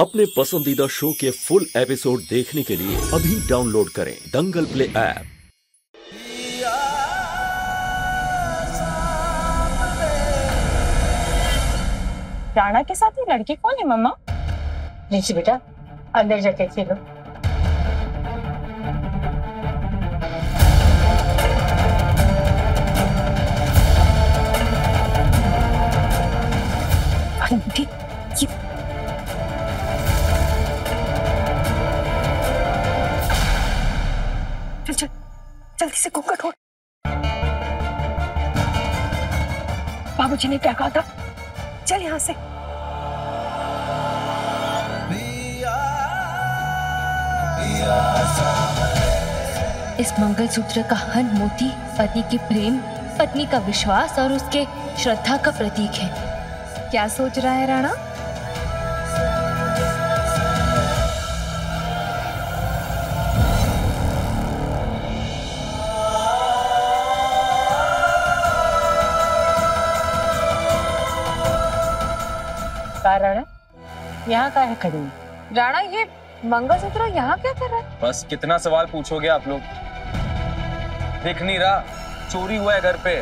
अपने पसंदीदा शो के फुल एपिसोड देखने के लिए अभी डाउनलोड करें दंगल प्ले ऐप। राणा के साथ ये लड़की कौन है मम्मा? नीचे बेटा, अंदर जाके खेलो। आंटी, ये चल चल जल्दी से कुकर खोल। बाबूजी ने क्या कहा था? चल यहाँ से। इस मंगलसूत्र का हर मोती पति के प्रेम, पत्नी का विश्वास और उसके श्रद्धा का प्रतीक है। क्या सोच रहा है राणा? राणा, यहाँ का है खड़ी? राणा, ये मंगलसूत्र यहाँ क्या कर रहा है? बस कितना सवाल पूछोगे आप लोग? दिख नहीं रहा? चोरी हुआ है घर पे।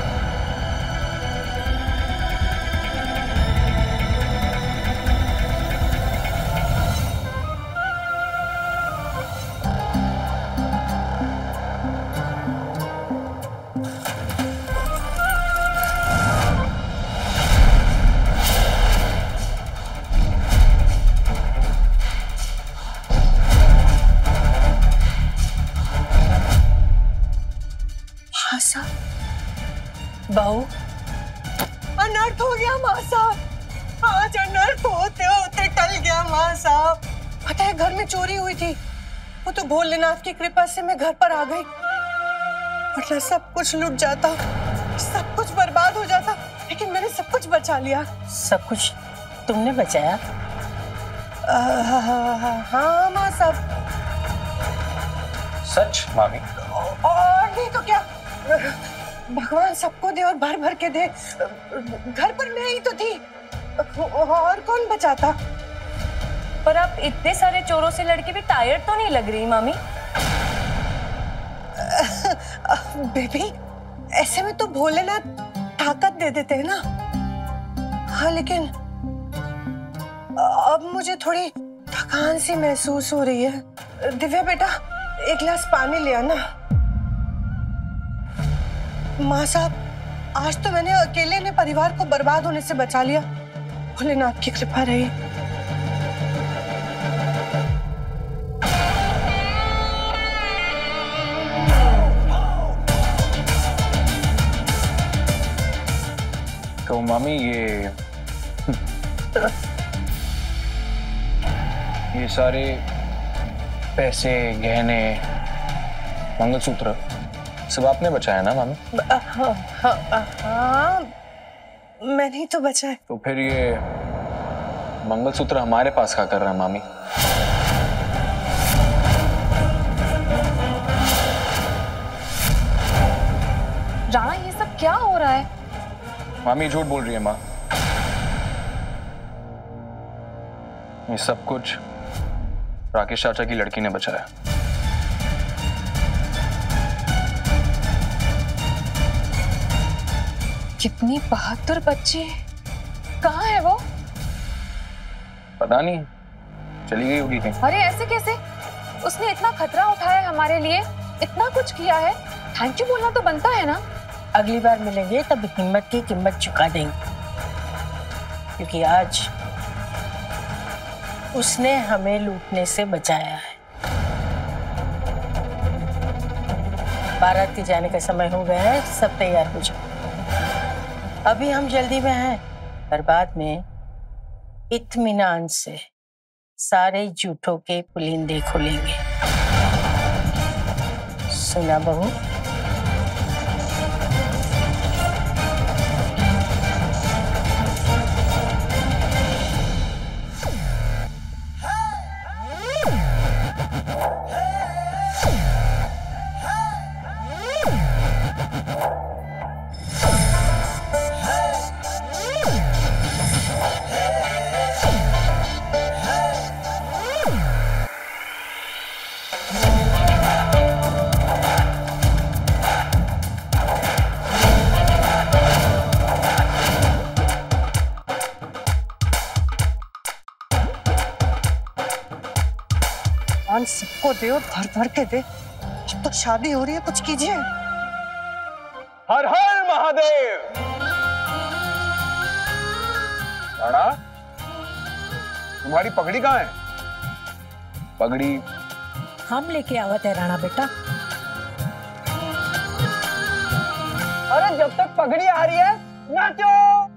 बहू, अनर्थ हो गया माँ साहब। आज अनर्थ होते होते टल गया माँ साहब। पता है, घर में चोरी हुई थी। वो तो भोलेनाथ की कृपा से मैं घर पर आ गई, वरना सब कुछ लुट जाता, सब कुछ बर्बाद हो जाता। लेकिन मैंने सब कुछ बचा लिया। सब कुछ तुमने बचाया? हाँ माँ साहब। सच मामी? और नहीं तो क्या, भगवान सबको दे और भर भर के दे। घर पर मैं ही तो थी, और कौन बचाता? पर आप इतने सारे चोरों से लड़के भी टायर्ड तो नहीं लग रही मामी? बेबी, ऐसे में तो भोलेनाथ ताकत दे देते हैं ना। हाँ, लेकिन अब मुझे थोड़ी थकान सी महसूस हो रही है। दिव्या बेटा, एक गिलास पानी ले आना। माँ साहब, आज तो मैंने अकेले ने परिवार को बर्बाद होने से बचा लिया। भोलेनाथ की कृपा रही। तो मामी, ये सारे पैसे, गहने, मंगलसूत्र सब आपने बचाया ना मामी? हाँ, मैंने ही तो बचाया। तो फिर ये मंगलसूत्र हमारे पास क्या कर रहा है मामी? राणा, ये सब क्या हो रहा है? मामी झूठ बोल रही है माँ। ये सब कुछ राकेश चाचा की लड़की ने बचाया। कितनी बहादुर बच्ची है। कहाँ है वो? पता नहीं, चली गई होगी कहीं। अरे ऐसे कैसे? उसने इतना खतरा उठाया हमारे लिए, इतना कुछ किया है। थैंक यू बोलना तो बनता है ना। अगली बार मिलेंगे तब हिम्मत की कीमत चुका देंगे, क्योंकि आज उसने हमें लूटने से बचाया है। बारात के जाने का समय हो गया है, सब तैयार हो जाओ। अभी हम जल्दी में हैं, पर बाद में इत्मीनान से सारे झूठों के पुलिंदे खुलेंगे। सुना बहू? भगवान सबको दे और भर भर के दे। अब तो शादी हो रही है, कुछ कीजिए। हर हर महादेव। राणा, तुम्हारी पगड़ी कहाँ है? पगड़ी हम लेके आवत है राणा बेटा। अरे जब तक पगड़ी आ रही है नाचो।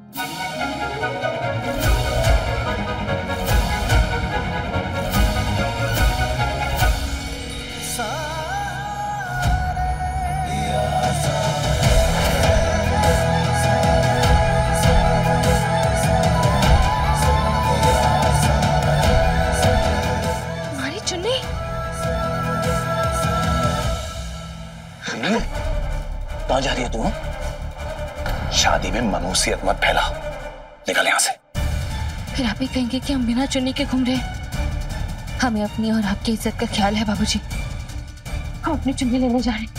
हमारी चुन्नी। कहाँ जा रही है तू? शादी में मनुष्यत मत फैला, निकल यहाँ से। फिर आप ही कहेंगे कि हम बिना चुन्नी के घूम रहे हैं। हमें अपनी और आपकी इज्जत का ख्याल है बाबूजी। हम अपनी चुन्नी लेने जा रहे हैं।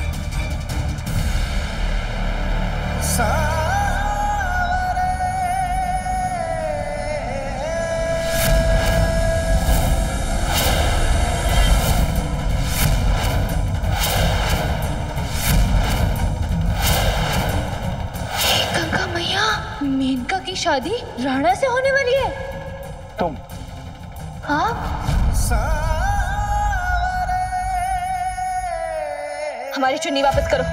गंगा मैया, मेनका की शादी राणा से होने वाली है। तुम आप हमारी चुन्नी वापस करो।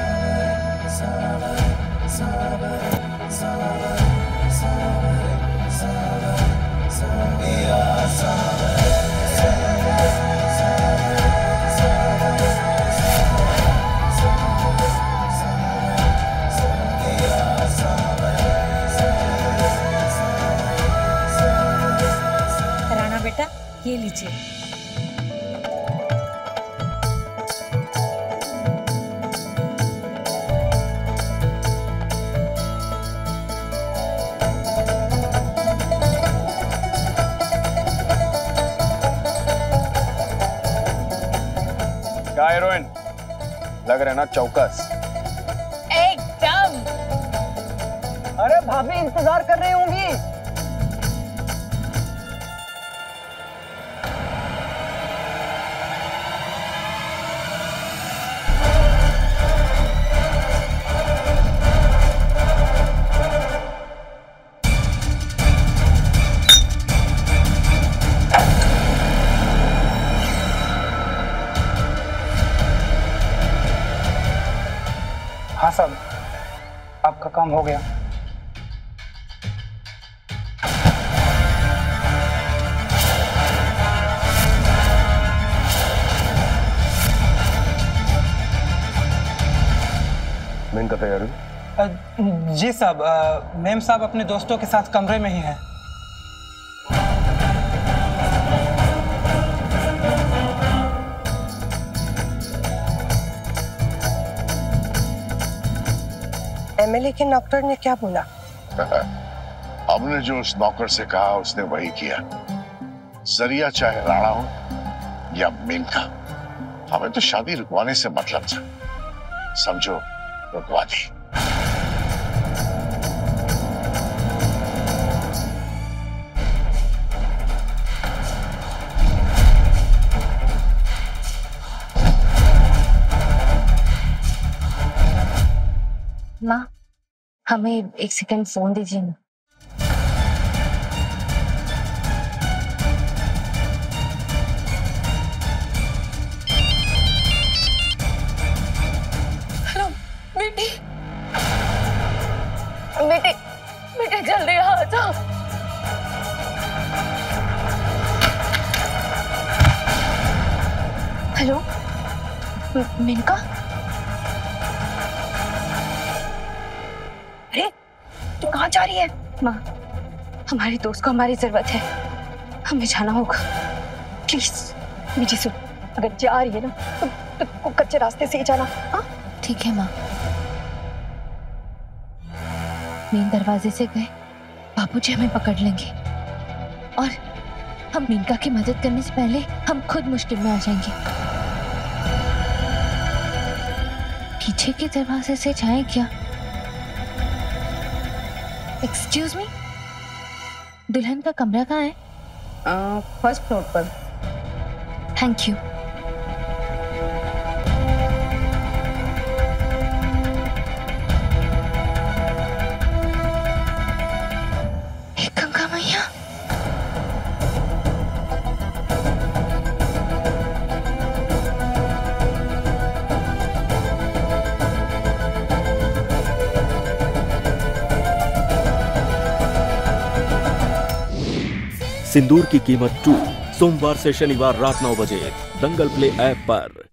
राणा बेटा ये लीजिए। क्या हीरोइन लग रहा है ना चौकस? एकदम। अरे भाभी इंतजार कर रही होंगी। हाँ साहब, आपका काम हो गया। मेन का तैयारी? जी साहब, मेम साहब अपने दोस्तों के साथ कमरे में ही हैं। एमएलए के नौकर ने क्या बोला? हमने जो उस नौकर से कहा उसने वही किया। जरिया चाहे राणा हो या मेनका, हमें तो शादी रुकवाने से मतलब था। समझो रुकवा दी। माँ, हमें एक सेकंड फोन दीजिए ना। हेलो बेटी, बेटी, बेटी जल्दी आ जाओ। हेलो मेनका। अरे तू कहाँ जा रही है? माँ, हमारे दोस्त को हमारी जरूरत है, हमें जाना होगा। प्लीज बेटी सुन, अगर जा रही है ना तो कच्चे रास्ते से ही जाना। हाँ ठीक है माँ। मेन दरवाजे से गए, बाबूजी हमें पकड़ लेंगे और हम मेनका की मदद करने से पहले हम खुद मुश्किल में आ जाएंगे। पीछे के दरवाजे से जाएं क्या? एक्सक्यूज मी, दुल्हन का कमरा कहाँ है? फर्स्ट फ्लोर पर। Thank you. गंगा मैया, सिंदूर की कीमत 2 सोमवार से शनिवार रात 9 बजे दंगल प्ले ऐप पर।